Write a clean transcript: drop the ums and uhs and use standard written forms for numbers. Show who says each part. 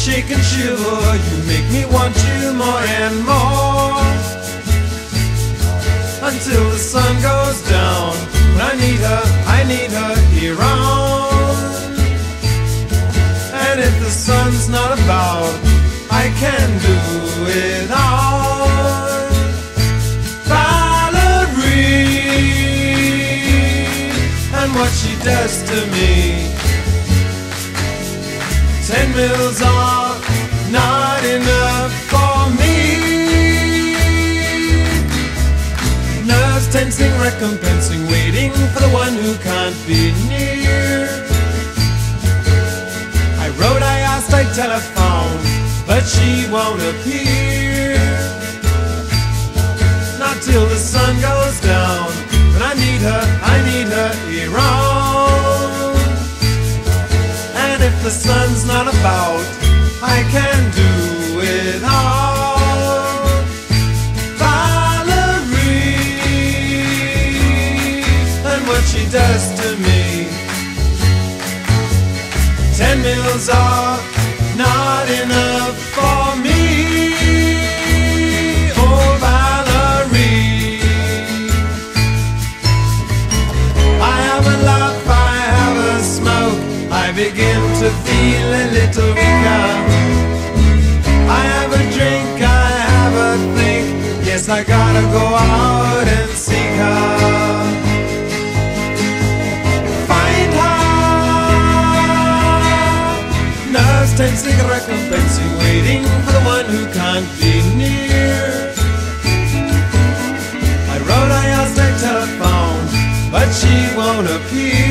Speaker 1: shake and shiver. You make me want you more and more, until the sun goes down. When I need her here on. And if the sun's not about, I can do without Valerie and what she does to me. 10 mils are not enough for me. Nerves tensing, recompensing, waiting for the one who can't be near. I wrote, I asked, I telephoned, but she won't appear. Not till the sun goes down. When I need her here on. And if the sun's not about, I can do without Valerie and what she does to me. 10 mils are not enough for me. Oh, Valerie. I have a laugh, I have a smoke, I begin to feel a little weaker. I have a drink, I have a think. Yes, I gotta go out and seek her. Find her. Nerves tensing, recompensing, waiting for the one who can't be near. I wrote, I asked, I telephoned, but she won't appear.